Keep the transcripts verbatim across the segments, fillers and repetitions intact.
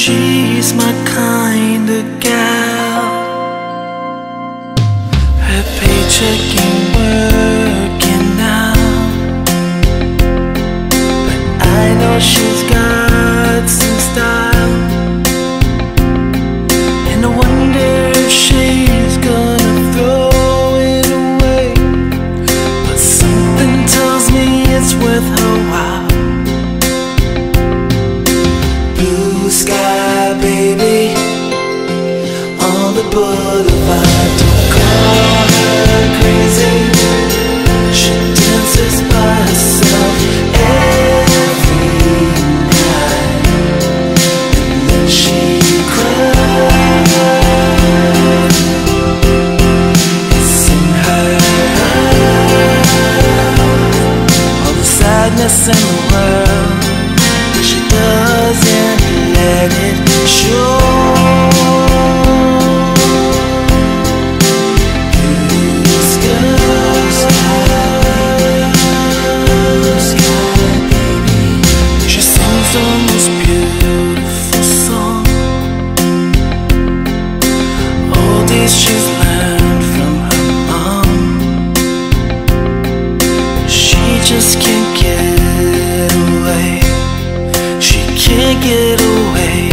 She's my kind of gal. Her paycheck ain't working out, but I know she's got some style, and I wonder if she's gonna throw it away, but something tells me it's worth her while. Blue sky, baby, on the boulevard. Don't call her crazy, she dances by herself every night, and then she cries. It's in her eyes, all the sadness in the world, but she doesn't let it show. Blue sky, baby. She sings the most beautiful song. All these she's learned from her mom. She just can't get away. She can't get away.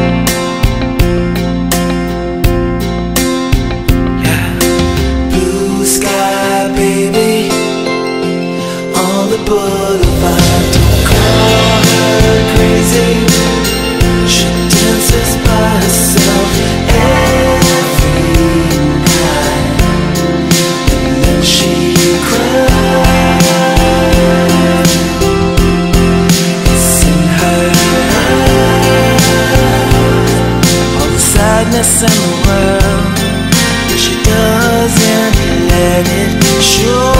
Yeah. Blue sky, baby, on the boulevard. Don't call her crazy, she dances by herself every night, and then she cries. It's in her eyes, all the sadness in the world, but she doesn't let it show.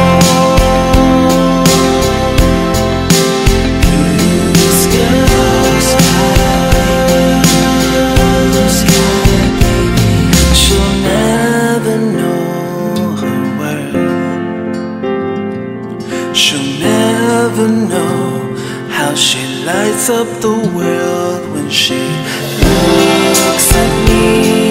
Blue sky, blue sky, baby. She'll never know her worth. She'll never know how she lights up the world when she looks at me.